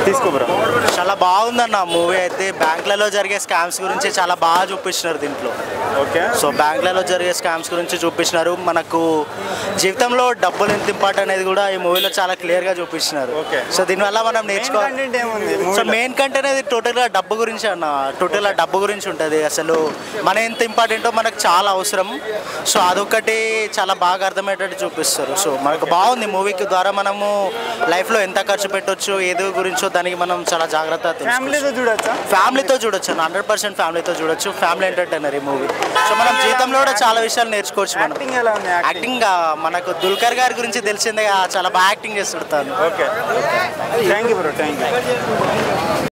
తీసుకో బ్రో. చాలా బాగుందన్న మూవీ అయితే. బ్యాంకులలో జరిగే స్కామ్స్ గురించి చాలా బాగా చూపిస్తున్నారు దీంట్లో. ఓకే. సో బ్యాంకులలో జరిగే స్కామ్స్ గురించి చూపిస్తున్నారు. మనకు జీవితంలో డబ్బులు ఎంత ఇంపార్టెంట్ అనేది కూడా ఈ మూవీలో చాలా క్లియర్గా చూపిస్తున్నారు. ఓకే. సో దీనివల్ల మనం నేర్చుకోవాలి. సో మెయిన్ కంటెంట్ అనేది టోటల్గా డబ్బు గురించి అన్న. టోటల్గా డబ్బు గురించి ఉంటుంది. అసలు మన ఎంత ఇంపార్టెంటో మనకు చాలా అవసరం. సో అదొకటి చాలా బాగా అర్థమయ్యేటట్టు చూపిస్తారు. సో మనకు బాగుంది మూవీకి ద్వారా మనము లైఫ్లో ఎంత ఖర్చు పెట్టవచ్చు ఏదో గురించో దానికి మనం చాలా జాగ్రత్తగా ఫ్యామిలీతో చూడొచ్చా? ఫ్యామిలీతో చూడొచ్చు. 100% ఫ్యామిలీతో చూడొచ్చు. ఫ్యామిలీ ఎంటర్టైనర్ ఈ మూవీ. సో మనం జీవితంలో కూడా చాలా విషయాలు నేర్చుకోవచ్చు. మనం యాక్టింగ్ మనకు దుల్కర్ గారి గురించి తెలిసిందే, చాలా బాగా యాక్టింగ్ చేస్తుంటాను. Okay. Thank you bro. Thank you.